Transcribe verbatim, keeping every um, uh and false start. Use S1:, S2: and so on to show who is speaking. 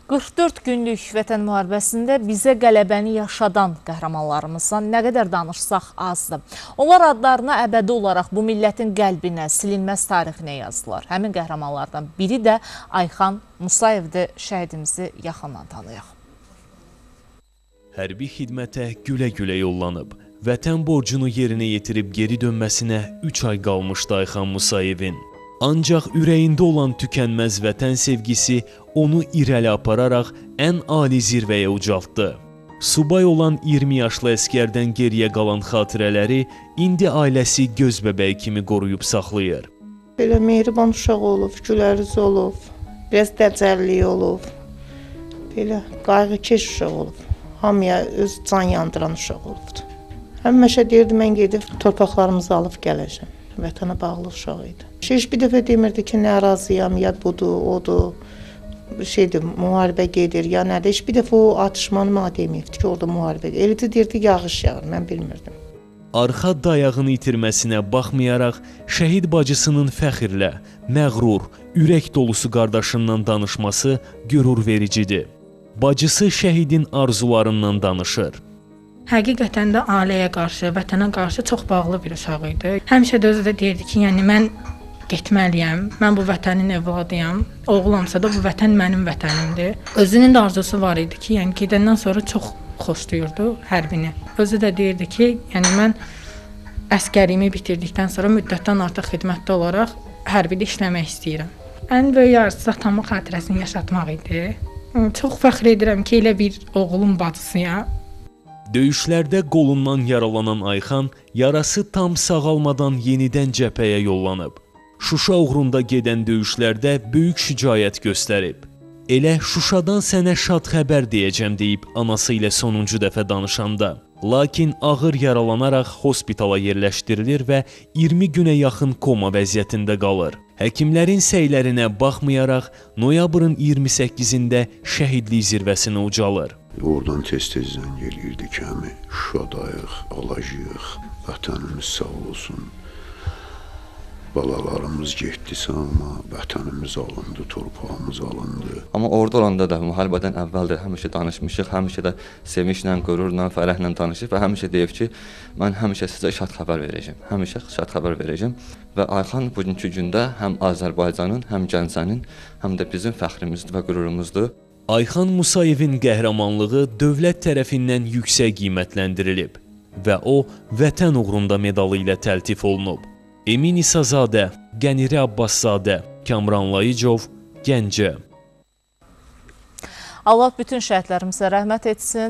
S1: qırx dörd günlük vətən müharibəsində bizə qələbəni yaşadan qəhrəmanlarımızdan nə qədər danışsaq azdır. Onlar adlarına əbədi olaraq bu millətin qəlbinə, silinməz tarixinə yazdılar. Həmin qəhrəmanlardan biri də Ayxan Musayevdir. Şəhidimizi yaxından tanıyaq.
S2: Hərbi xidmətə gülə-gülə yollanıb. Vətən borcunu yerinə yetirib geri dönməsinə üç ay qalmışdı Ayxan Musayevin. Ancaq ürəyində olan tükənməz vətən sevgisi onu irəli apararaq ən ali zirvəyə ucaltdı. Subay olan iyirmi yaşlı əskərdən geriyə qalan xatirələri indi ailəsi göz bəbəyi kimi qoruyub saxlayır.
S3: Belə mehriban uşaq olub, güləriz olub, biraz dəcəllik olub, belə qayğıkeş uşaq olub, hamıya öz can yandıran uşaq olubdur. Həmişə deyirdi, mən gedib torpaqlarımızı alıb gələcəm. Vətənə bağlı uşaq idi. Heç bir dəfə demirdi ki, nə razıyam, ya budur, odur, şeydir, müharibə gedir, ya nədir. Heç bir dəfə o atışmanı mənə deməyibdi ki, orada müharibə gedir. Eləcə deyirdi, yağış yağır, mən bilmirdim.
S2: Arxa dayağını itirməsinə baxmayaraq, şəhid bacısının fəxrlə, məğrur, ürək dolusu qardaşından danışması qürur vericidir. Bacısı şəhidin arzularından danışır.
S4: Həqiqətən də ailəyə qarşı, vətənə qarşı çox bağlı bir uşaq idi. Həmişə də özü də deyirdi ki, yəni mən getməliyəm, mən bu vətənin evladıyam, oğulamsa da bu vətən mənim vətənimdir. Özünün də arzusu var idi ki, yəni gedəndən sonra çox xoşlayırdı hərbini. Özü də deyirdi ki, yəni mən əskəriyimi bitirdikdən sonra müddətdən artıq xidmətdə olaraq hərbidə işləmək istəyirəm. Ən böyük arzusu atamın xatirəsini yaşatmaq idi. Çox fəxr edirəm ki, elə bir oğlum bacısıyam.
S2: Döyüşlərdə qolundan yaralanan Ayxan, yarası tam sağalmadan yenidən cəbhəyə yollanıb. Şuşa uğrunda gedən döyüşlərdə böyük şücaət göstərib. Elə Şuşadan sənə şad xəbər deyəcəm deyib anası ilə sonuncu dəfə danışanda. Lakin ağır yaralanaraq hospitala yerləşdirilir və iyirmi günə yaxın koma vəziyyətində qalır. Həkimlərin səylərinə baxmayaraq, noyabrın iyirmi səkkizində şəhidlik zirvəsinə ucalır.
S5: Oradan tez-tez zəng eləyirdi ki, həmi Şuşadayıq, alacağıq, vətənimiz sağ olsun. Balalarımız getdisə, amma vətənimiz alındı, torpağımız alındı.
S6: Amma orada olanda da müharibədən əvvəldir, həmişə danışmışıq, həmişə də sevinçlə, qürurla, fərəhlə danışıb və həmişə deyib ki, mən həmişə sizə şad xəbər verəcəm, həmişə şad xəbər verəcəm. Və Ayxan bugünkü gündə həm Azərbaycanın, həm Gəncənin, həm də bizim fəxrimizdir və qürurumuzdur.
S2: Ayxan Musayevin qəhrəmanlığı dövlət tərəfindən yüksək qiymətləndirilib və o, vətən uğrunda medalı ilə təltif olunub. Emin İsazadə, Qəniri Abbaszadə, Kamran Layıcov, Gəncə.
S1: Allah bütün şəhidlərimizə rəhmət etsin.